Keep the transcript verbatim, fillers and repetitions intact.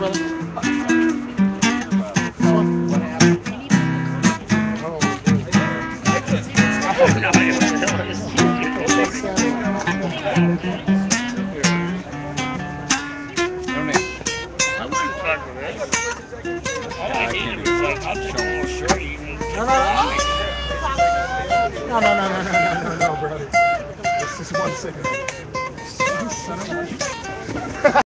brother? This one? What happened? No, no, no, no, no, no, no, no, no, brother. This is one second. Son of a